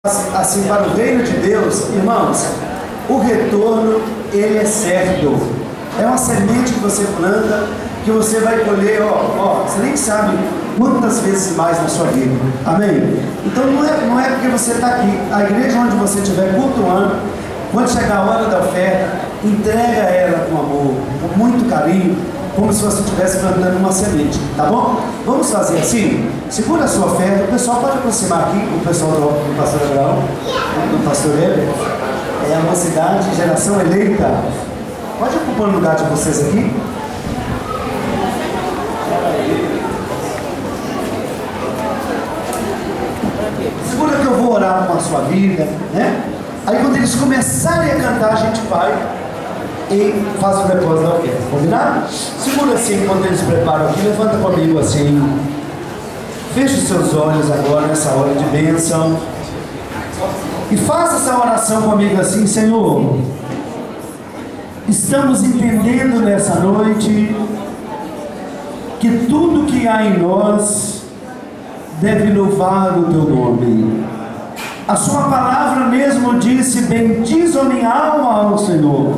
assim, para o reino de Deus, irmãos, o retorno, ele é certo. É uma semente que você planta, que você vai colher, você nem sabe quantas vezes mais na sua vida. Amém? Então não é porque você está aqui. A igreja onde você estiver cultuando, quando chegar a hora da oferta, entrega ela com amor, com muito carinho, como se você estivesse plantando uma semente, tá bom? Vamos fazer assim? Segura a sua oferta. O pessoal pode aproximar aqui, o pessoal do pastor Abraão, do pastor Heber. É a mocidade, geração eleita. Pode ocupar o lugar de vocês aqui. Segura que eu vou orar com a sua vida, né? Aí quando eles começarem a cantar, a gente vai e faz o depósito da oferta, combinado? Segura assim quando eles preparam aqui, levanta comigo assim. Feche os seus olhos agora nessa hora de bênção. E faça essa oração comigo assim: Senhor, estamos entendendo nessa noite que tudo que há em nós deve louvar o teu nome. A sua palavra mesmo disse: bendiz a minha alma ao Senhor,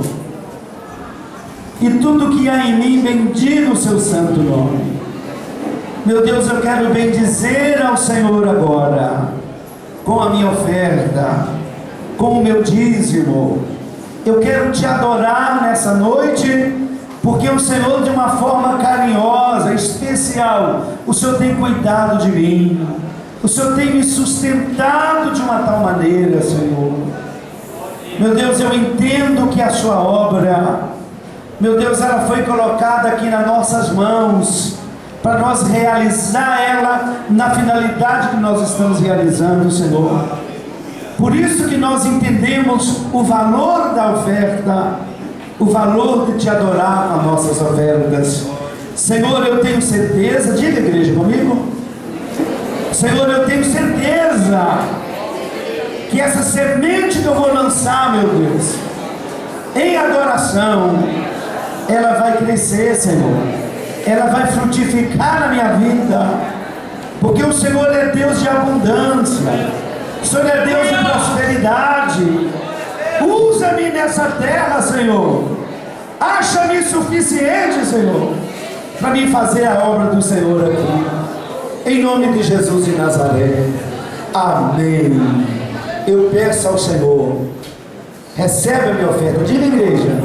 e tudo que há em mim bendiga o seu santo nome. Meu Deus, eu quero bendizer ao Senhor agora, com a minha oferta, com o meu dízimo. Eu quero te adorar nessa noite, porque o Senhor, de uma forma carinhosa, especial, o Senhor tem cuidado de mim. O Senhor tem me sustentado de uma tal maneira, Senhor. Meu Deus, eu entendo que a sua obra, meu Deus, ela foi colocada aqui nas nossas mãos, para nós realizar ela na finalidade que nós estamos realizando, Senhor. Por isso que nós entendemos o valor da oferta, o valor de te adorar com as nossas ofertas. Senhor, eu tenho certeza, diga, igreja, comigo. Senhor, eu tenho certeza que essa semente que eu vou lançar, meu Deus, em adoração, ela vai crescer, Senhor. Ela vai frutificar na minha vida, porque o Senhor é Deus de abundância, o Senhor é Deus de prosperidade. Usa-me nessa terra, Senhor. Acha-me suficiente, Senhor, para me fazer a obra do Senhor aqui, em nome de Jesus de Nazaré. Amém. Eu peço ao Senhor, receba a minha oferta. Diga, igreja,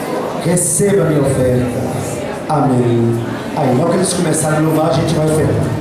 receba a minha oferta. Amém. Aí, logo que eles começarem a louvar, a gente vai ofertar.